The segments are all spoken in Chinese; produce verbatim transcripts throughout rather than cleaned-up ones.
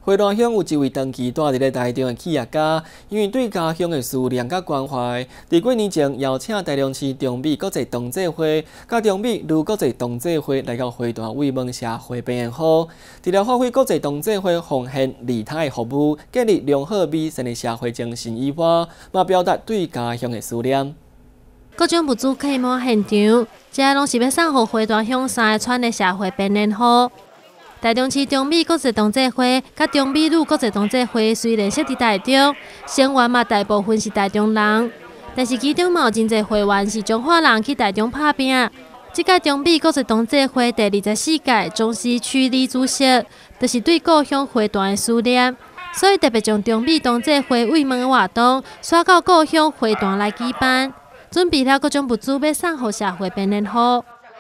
花莲乡有一位长期住伫咧台中的企业家，因为对家乡的思念甲关怀，伫几年前邀请台中市中美国际同济会、甲中美女国际同济会来到花莲慰问社会平安好，除了发挥国际同济会奉献利他的服务，建立良好美善的社会精神以外，嘛表达对家乡的思念。 各种物资客满现场，这拢是要送互花莲乡三个村的社会平安好。台中市中美国际同济会甲中美女国际同济会虽然设伫台中，成员嘛大部分是台中人，但是其中嘛有真侪会员是彰化人去台中打拼。即届中美国际同济会第二十四届中西区理主席，就是对故乡花莲的思念，所以特别将中美同济会慰问活动刷到故乡花莲来举办，准备了各种物资要送互社会平安好。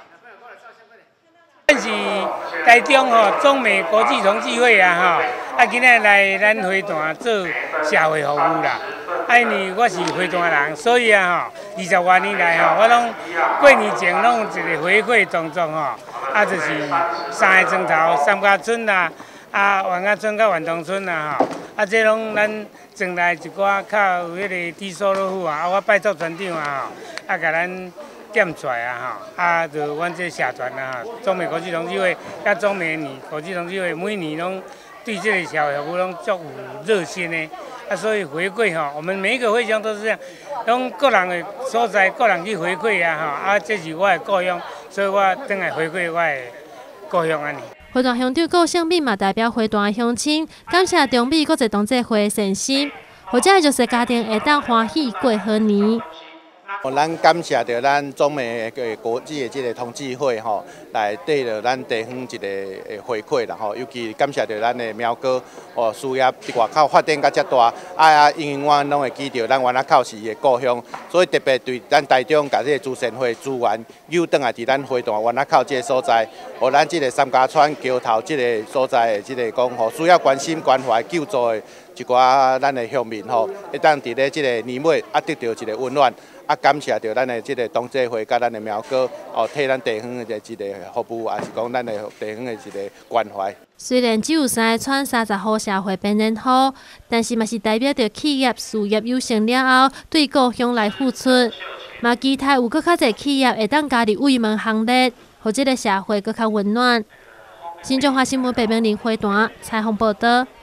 咱是台中吼中美国际同济会啊吼，啊今日来咱花莲做社会服务啦。啊因为我是花莲人，所以啊吼二十多年来吼，我拢过年前拢有一个回馈动作吼，啊就是三个钟头，三家村啦，啊万家村甲万东村啦吼，啊这拢咱庄内一寡较有迄个低收入户啊，啊我拜托村长啊吼，啊甲咱。点出来啊吼，啊，就阮这社团啊，中美国际同济会甲中美女国际同济会每年拢对这个社会服务拢足有热心的，啊，所以回馈吼，我们每一个会乡都是这样，拢个人的所在，个人去回馈啊吼，啊，这是我的故乡，所以我等来回馈我的故乡安尼。 花莲乡长顾胜敏嘛代表花莲的乡亲，感谢中美国际同济会的善心，或者就是家庭会当欢喜过好年。 咱感谢着咱中美嘅国际的这个同济会吼，来对着咱地方一个回馈啦吼，尤其感谢着咱的苗哥哦，事业伫外口发展甲遮大，啊，因为我拢会记着咱原来口是伊的故乡，所以特别对咱台中甲这个慈善会资源诱转来伫咱花莲原来口这个所在，互咱这个三家村桥头这个所在的这个讲吼，需要关心关怀救助的一寡咱的乡民吼，会当伫咧这个年尾啊得到一个温暖。啊，感谢着咱的这个同济会，甲咱的苗哥哦，替咱地方的一个服务，也是讲咱的地方的一个关怀。 虽然只有三个村三十户社会平安好，但是嘛是代表着企业事业有成了后，对故乡来付出。嘛期待有搁较侪企业会当加入慰问行列，互这个社会搁较温暖。新中华新闻北平林花莲采访报道。